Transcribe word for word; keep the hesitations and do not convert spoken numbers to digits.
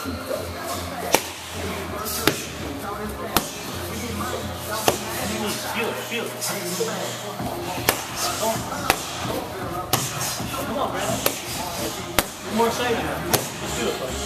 Feel it, feel it. Come on. Come on, Brandon. One more save. Let's do it, buddy.